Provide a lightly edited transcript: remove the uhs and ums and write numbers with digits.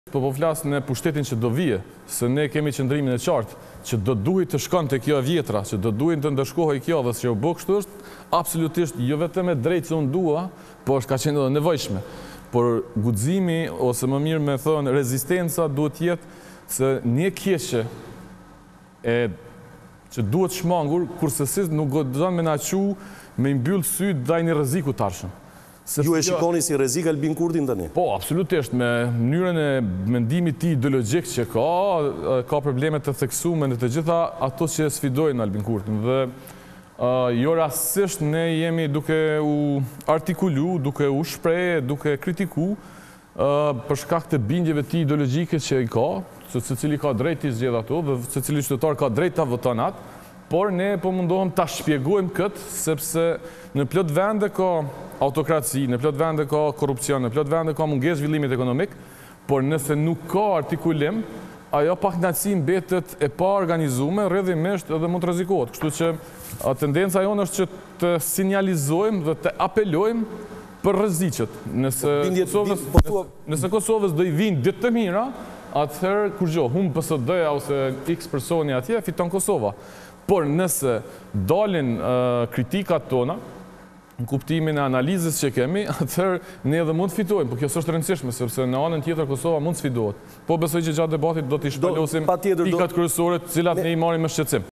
Po flasë në pushtetin që do vije, se ne kemi qëndrimin e qartë, që do duhet të shkon të kjo e vjetra, që do duhet të ndëshkohoj kjo dhe që u bë kështu është absolutisht jo vetëm e drejtë që unë dua, po është ka qenë edhe nevojshme. Por guximi, ose më mirë me thënë, rezistenca duhet jetë se një keqe që duhet shmangur, kurse si nuk gëdëzën me naqu me imbyllë sy daj një rreziku tarshëm. Ju e shikoni si rrezik Albin Kurtin tani? Po, absolutisht, me mënyrën e mendimit ti ideologjik që ka problemet të theksume në të gjitha ato që sfidojnë Albin Kurtin. Dhe jo rastësisht ne jemi duke u artikulu, duke u shpreh, duke kritiku për shkak të bindjeve ti ideologjike që i ka, se secili ka drejt i zgjedh ato dhe secili qytetar ka drejt ta voton atë, por ne po mundohem ta shpjegojmë këtë, sepse në plot vende ka autokraci, në plot vende ka korrupsion, në plot vende ka mungesë zhvillimit ekonomik, por nëse nuk ka artikulim, ajo pakënaqësi mbetet e pa organizuar, rrjedhimisht edhe mund të rrezikohet. Kështu që tendenca jonë është që të sinjalizojmë dhe të apelojmë për rreziqet. Nëse Kosovës do i vinë ditë të mira, atëherë kur humbë PSD-ja ose X personi atje, fiton Kosova. Por nëse dalin kritikat tona, në kuptimin e analizës që kemi, atëherë ne edhe mund të fitojmë, por kjo s'është rëndësishme, sepse në anën tjetër Kosova mund të sfidohet. Po besoj që gjatë debatit do t'i shpalosim pikat kryesore, të cilat ne i marrim me shqetësim.